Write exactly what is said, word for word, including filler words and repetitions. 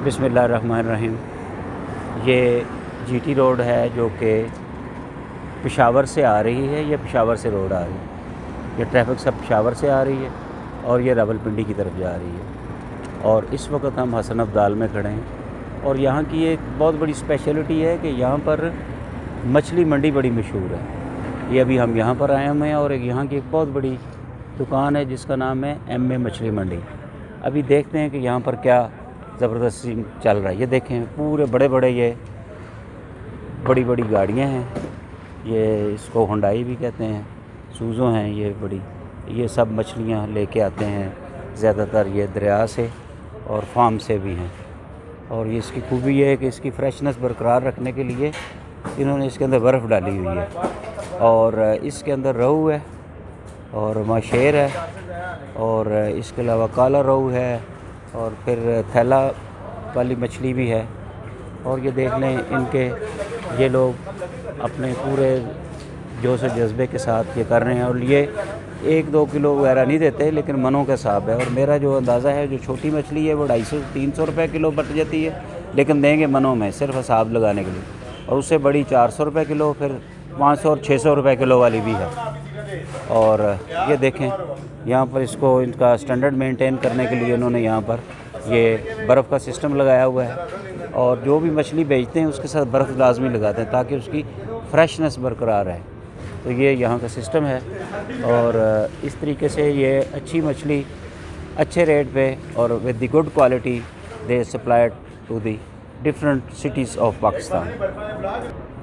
बिस्मिल्लाहिर्रहमानिर्रहीम। ये GT road है जो कि पेशावर से आ रही है। ये पेशावर से रोड आ रही है। ये ट्रैफिक सब पेशावर से आ रही है और ये रावलपिंडी की तरफ जा रही है। और इस वक्त हम हसन अब्दाल में खड़े हैं और यहाँ की एक बहुत बड़ी स्पेशलिटी है कि यहाँ पर मछली मंडी बड़ी मशहूर है। ये अभी हम यहाँ पर आए हुए हैं और एक यहाँ की एक बहुत बड़ी दुकान है जिसका नाम है एम ए मछली मंडी। अभी देखते हैं कि यहाँ पर क्या ज़बरदस्त सीन चल रहा है। ये देखें, पूरे बड़े बड़े ये बड़ी बड़ी गाड़ियाँ हैं। ये इसको हुंडाई भी कहते हैं, सूज़ो हैं ये बड़ी। ये सब मछलियाँ लेके आते हैं, ज़्यादातर ये दरिया से और फार्म से भी हैं। और ये इसकी खूबी ये है कि इसकी फ्रेशनेस बरकरार रखने के लिए इन्होंने इसके अंदर बर्फ़ डाली हुई है। और इसके अंदर रहू है और माशेर है और इसके अलावा काला रहू है और फिर थैला वाली मछली भी है। और ये देख लें, इनके ये लोग अपने पूरे जोश और जज्बे के साथ ये कर रहे हैं। और ये एक दो किलो वगैरह नहीं देते, लेकिन मनों का हिसाब है। और मेरा जो अंदाज़ा है, जो छोटी मछली है वो ढाई सौ तीन सौ रुपये किलो बट जाती है, लेकिन देंगे मनों में सिर्फ हिसाब लगाने के लिए। और उससे बड़ी चार सौ रुपये किलो, फिर पाँच सौ और छः सौ रुपये किलो वाली भी है। और ये देखें, यहाँ पर इसको इनका स्टैंडर्ड मेंटेन करने के लिए उन्होंने यहाँ पर ये बर्फ़ का सिस्टम लगाया हुआ है। और जो भी मछली बेचते हैं उसके साथ बर्फ़ लाजमी लगाते हैं ताकि उसकी फ्रेशनेस बरकरार रहे। तो ये यहाँ का सिस्टम है और इस तरीके से ये अच्छी मछली अच्छे रेट पे और with the good quality they supply to the different cities of Pakistan.